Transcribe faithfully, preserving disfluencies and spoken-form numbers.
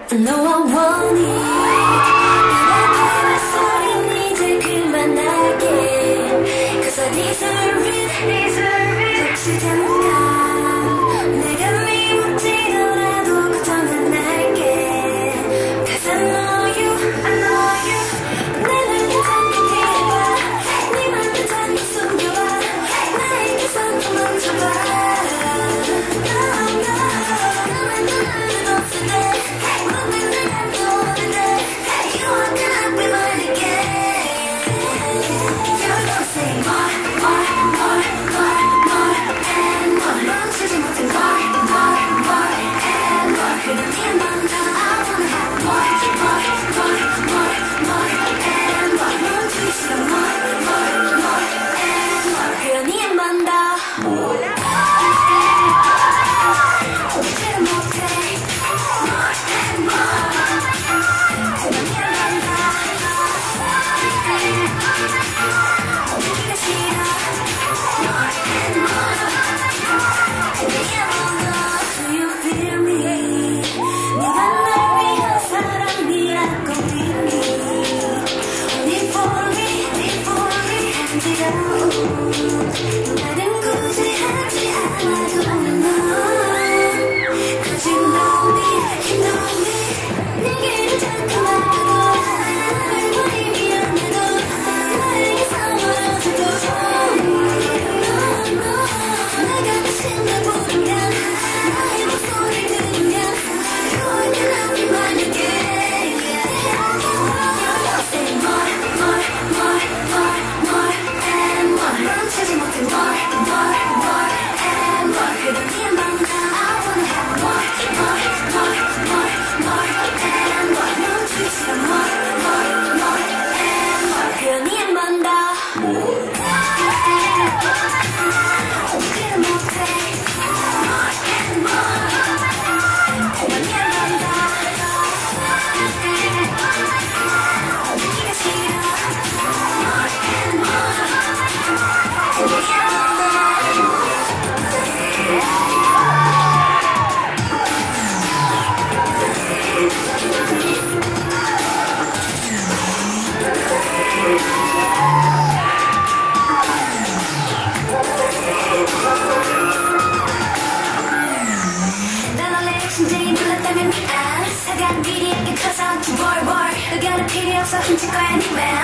No, I want it. 소리 이제 그만할게. Cause I deserve it, deserve it. 혹시 잠깐 내가 미워지더라도 걱정 안 할게. Cause I know you, I know you. 내는 괜찮게 해봐. 네만 괜찮게 숨겨봐. 나에게 상처 멈춰봐. 나는 굳이 하지 않아도 Cause you know me, you know me. 내게는 자꾸 말하고 알고 미안해도 나에게 사랑해줘도 No, no. 내가 다신날 부르면 나의 목소리 들으면 그렇게 나를 만약에 Say more, more, more, more, more 멈추지 못해 more, more, more and more 그런 네맘 나 I wanna have more, more, more, more, more and more 멈추기 싫어 more, more, more and more 그런 네맘 나 more 그래 못해 more and more 그런 네맘 나 네가 싫어 more and more 심장이 놀랐다면 미안 사간 길이 약간 커서 좀 월월 의견은 필요 없어 훔칠 거야 네 맘